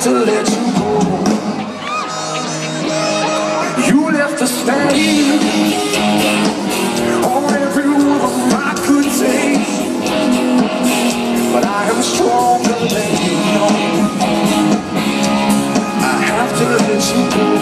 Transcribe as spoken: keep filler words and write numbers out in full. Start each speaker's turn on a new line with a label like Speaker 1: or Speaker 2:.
Speaker 1: to let you go. You left a stain on every rhythm I could take, but I am stronger than you know. I have to let you go.